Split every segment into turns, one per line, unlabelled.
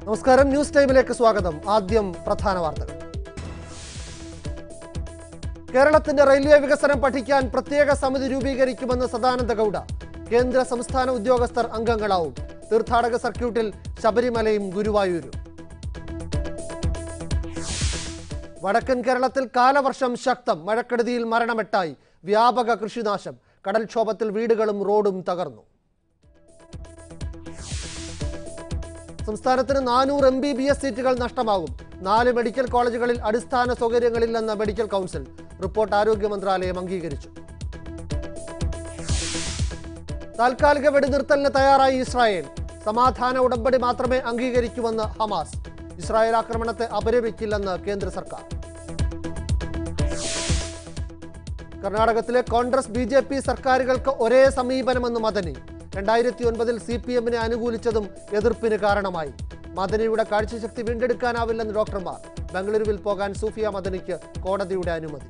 നമസ്കാരം, ന്യൂസ് ടൈമിലേക്ക് സ്വാഗതം. ആദ്യം പ്രധാന വാർത്തകൾ. കേരളത്തിന്റെ റെയിൽവേ വികസനം പഠിക്കാൻ പ്രത്യേക സമിതി രൂപീകരിക്കുമെന്ന് സദാനന്ദ ഗൗഡ. കേന്ദ്ര സംസ്ഥാന ഉദ്യോഗസ്ഥർ അംഗങ്ങളാവും. തീർത്ഥാടക സർക്യൂട്ടിൽ ശബരിമലയും ഗുരുവായൂരും. വടക്കൻ കേരളത്തിൽ കാലവർഷം ശക്തം. മഴക്കെടുതിയിൽ മരണമെട്ടായി. വ്യാപക കൃഷിനാശം. കടൽക്ഷോഭത്തിൽ വീടുകളും റോഡും തകർന്നു. സംസ്ഥാനത്തിന് 400 MBBS സീറ്റുകൾ നഷ്ടമാകും. 4 മെഡിക്കൽ കോളേജുകളിൽ അടിസ്ഥാന സൗകര്യങ്ങളില്ലെന്ന് മെഡിക്കൽ കൗൺസിൽ. റിപ്പോർട്ട് ആരോഗ്യ മന്ത്രാലയം അംഗീകരിച്ചു. താൽക്കാലിക വെടിനിർത്തലിന് തയ്യാറായി ഇസ്രായേൽ. സമാധാന ഉടമ്പടി മാത്രമേ അംഗീകരിക്കുമെന്ന് ഹമാസ്. ഇസ്രായേൽ ആക്രമണത്തെ അപലപിക്കില്ലെന്ന് കേന്ദ്ര സർക്കാർ. കർണാടകത്തിലെ കോൺഗ്രസ് BJP സർക്കാരുകൾക്ക് ഒരേ സമീപനമെന്ന് മദനി. 2009-ൽ CPM-നെ അനുകൂലിച്ചതും എതിർപ്പിന് കാരണമായി. മദനിയുടെ കാഴ്ചശക്തി വീണ്ടെടുക്കാനാവില്ലെന്ന് ഡോക്ടർമാർ. ബംഗളൂരുവിൽ പോകാൻ സൂഫിയ മദനിക്ക് കോടതിയുടെ അനുമതി.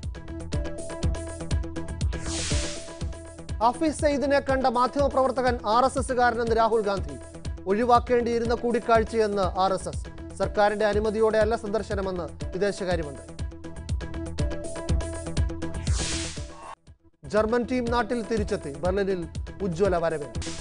ഹഫീസ് സയ്യിദിനെ കണ്ട മാധ്യമപ്രവർത്തകൻ RSSകാരനെന്ന് രാഹുൽ ഗാന്ധി. ഒഴിവാക്കേണ്ടിയിരുന്ന കൂടിക്കാഴ്ചയെന്ന് RSS. സർക്കാരിന്റെ അനുമതിയോടെയല്ല സന്ദർശനമെന്ന് വിദേശകാര്യമന്ത്രി. ജർമ്മൻ ടീം നാട്ടിൽ തിരിച്ചെത്തി. ബെർലിനിൽ ഉജ്ജ്വല വരവേൽപ്പ്.